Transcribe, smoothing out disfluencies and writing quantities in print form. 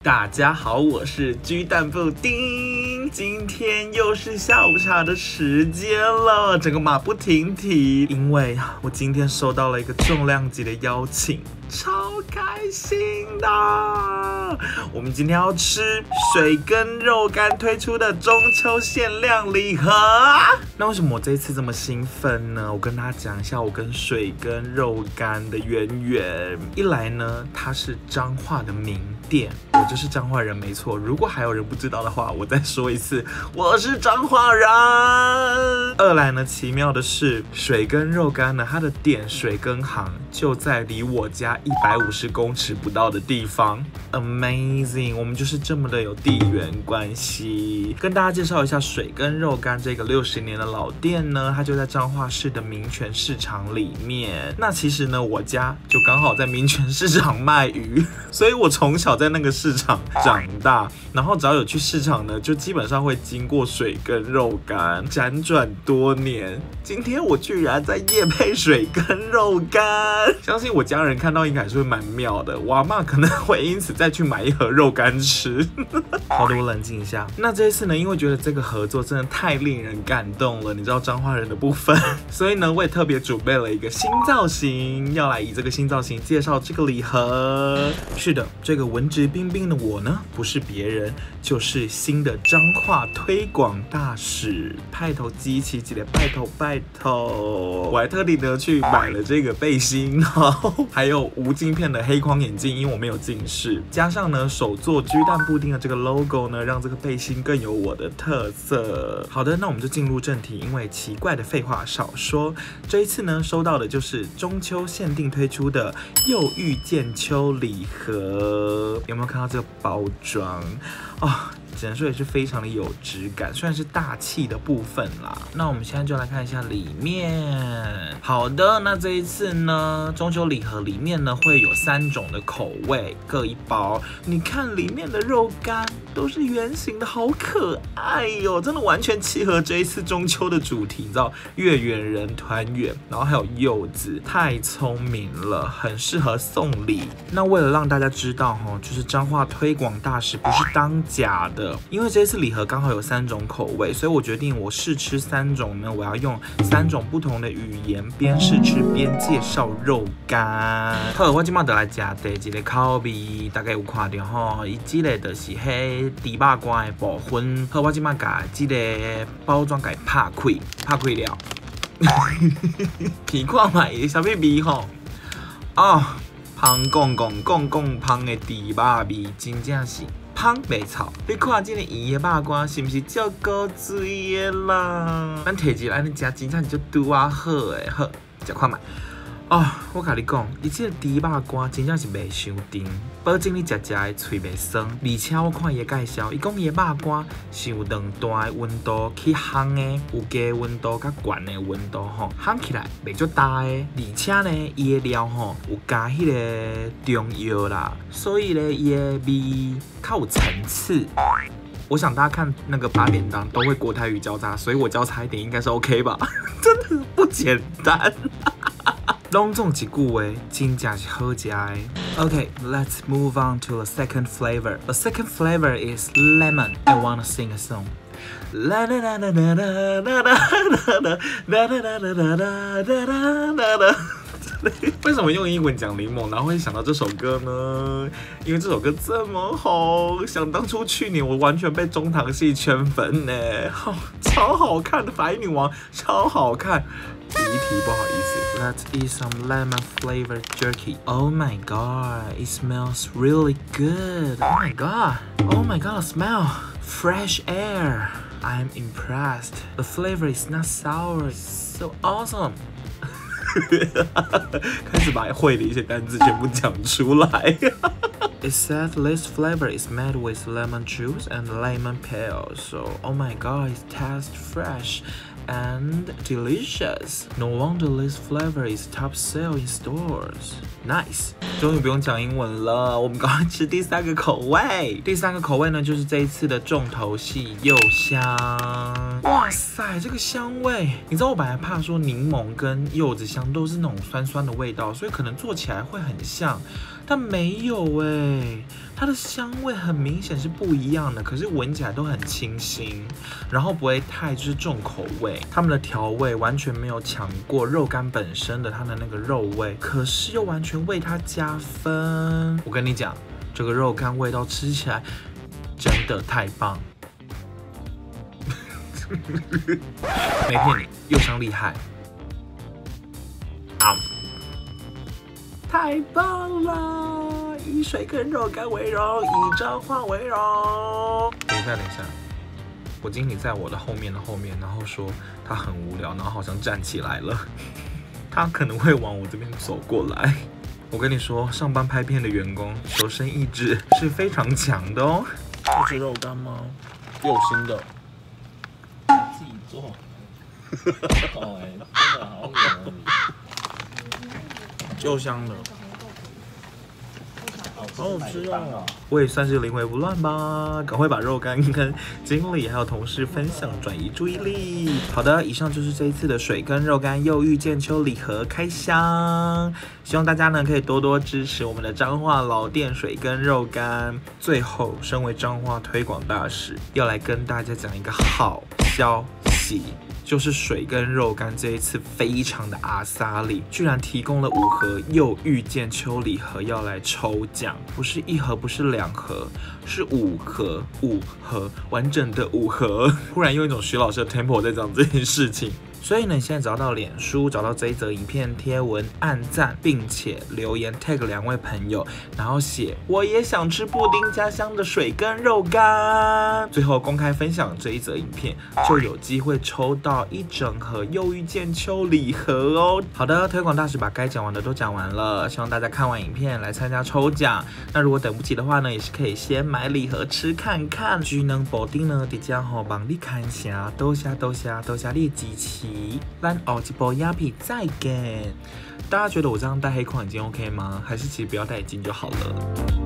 大家好，我是鸡蛋布丁，今天又是下午茶的时间了，整个马不停蹄，因为我今天收到了一个重量级的邀请。超开心的！我们今天要吃水跟肉干推出的中秋限量礼盒。那为什么我这一次这么兴奋呢？我跟大家讲一下我跟水跟肉干的渊源。一来呢，它是彰化的名店，我就是彰化人没错。如果还有人不知道的话，我再说一次，我是彰化人。二来呢，奇妙的是水跟肉干呢，它的店水跟行就在离我家150公尺不到的地方 ，Amazing！ 我们就是这么的有地缘关系。跟大家介绍一下水跟肉干这个60年的老店呢，它就在彰化市的民权市场里面。那其实呢，我家就刚好在民权市场卖鱼，所以我从小在那个市场长大。然后只要有去市场呢，就基本上会经过水跟肉干。辗转多年，今天我居然在业配水跟肉干，相信我家人看到应该还是会蛮妙的。我阿嬷可能会因此再去买一盒肉干吃。好的，我冷静一下。那这一次呢，因为觉得这个合作真的太令人感动了，你知道彰化人的部分，所以呢，我也特别准备了一个新造型，要来以这个新造型介绍这个礼盒。是的，这个文质彬彬的我呢，不是别人，就是新的彰化推广大使，派头机器起来，拜托，我还特地的去买了这个背心，然后还有无镜片的黑框眼镜，因为我没有近视，加上呢手做鸡蛋布丁的这个 logo 呢，让这个背心更有我的特色。好的，那我们就进入正题，因为奇怪的废话少说，这一次呢收到的就是中秋限定推出的又遇见秋礼盒，有没有看到这个包装啊？只能说也是非常的有质感，虽然是大气的部分啦。那我们现在就来看一下里面。好的，那这一次呢，中秋礼盒里面呢会有3种的口味，各一包。你看里面的肉干都是圆形的，好可爱哟，真的完全契合这一次中秋的主题，你知道月圆人团圆，然后还有柚子，太聪明了，很适合送礼。那为了让大家知道就是彰化推广大使不是当假的。因为这次礼盒刚好有3种口味，所以我决定我试吃3种呢，我要用3种不同的语言，边试吃边介绍肉干。好，我今麦就来吃第一个口味，大概有看到吼，伊这个就是迄猪肉干的部分。好，我今麦把这个包装给拍开了，闻看卖是啥物味吼？哦，香讲香的猪肉味，真正是。香袂臭，你看这个圆的肉干是不是足够水的啦？咱摕一个安尼食，真正就拄啊好的，好，食看卖。哦，我甲你讲，伊这个猪肉干真正是袂伤甜，保证你食的嘴袂酸。而且我看伊的介绍，伊讲伊的肉干是有2段的温度去烘的，有低温度甲悬的温度烘起来袂足大的。而且呢，伊的料有加迄个中药啦，所以呢，伊的味较有层次。我想大家看那个8点档都会国台语交叉，所以我交叉一点应该是 OK 吧？真的不简单。拢总一句话，真正是好食的。Okay, let's move on to the second flavor. The second flavor is lemon. I wanna sing a song. La la la la la la la la la la la la。为什么用英文讲柠檬，然后会想到这首歌呢？因为这首歌这么红，想当初去年我完全被中堂系圈粉呢，超好看的白女王，超好看。第一题不好意思 ，Let's eat some lemon flavored jerky. Oh my god, it smells really good. Oh my god, smell fresh air. I'm impressed. The flavor is not sour. It's so awesome. 开始把会的一些单字全部讲出来。It said this flavor is made with lemon juice and lemon peel, so oh my god, it tastes fresh and delicious. No wonder this flavor is top sale in stores. Nice. 终于不用讲英文了，我们赶快吃第3个口味。第3个口味呢，就是这一次的重头戏柚香。哇塞，这个香味！你知道我本来怕说柠檬跟柚子香都是那种酸酸的味道，所以可能做起来会很像。 但没有它的香味很明显是不一样的，可是闻起来都很清新，然后不会太就是重口味。他们的调味完全没有抢过肉干本身的它的那个肉味，可是又完全为它加分。我跟你讲，这个肉干味道吃起来真的太棒，没骗你，又香厉害啊！太棒了！以水跟肉干为荣，以彰化为荣。等一下，我经理在我的后面，然后说他很无聊，然后好像站起来了，他可能会往我这边走过来。我跟你说，上班拍片的员工求生意志是非常强的哦。这是肉干吗？有心的， 自己做。哦，真的好恶又香的。好好吃哦！我也算是临危不乱吧，赶快把肉干跟经理还有同事分享，转移注意力。好的，以上就是这一次的水跟肉干又遇见秋礼盒开箱，希望大家呢可以多多支持我们的彰化老店水跟肉干。最后，身为彰化推广大使，要来跟大家讲一个好消息。就是水跟肉干这一次非常的阿萨里，居然提供了5盒又遇见秋礼盒要来抽奖，不是1盒，不是2盒，是5盒，5盒完整的5盒。忽然用一种徐老师的 tempo 在讲这件事情。所以呢，你现在找到脸书，找到这一则影片贴文，按赞，并且留言 tag 2位朋友，然后写我也想吃布丁家乡的水跟肉干，最后公开分享这一则影片，就有机会抽到1整盒又遇见秋礼盒哦。好的，推广大使把该讲完的都讲完了，希望大家看完影片来参加抽奖。那如果等不及的话呢，也是可以先买礼盒吃看看。巨能布丁呢，直接帮你看下，多谢你的支持。咱后一部影片再见。大家觉得我这样戴黑框已经 OK 吗？还是其实不要戴眼镜就好了？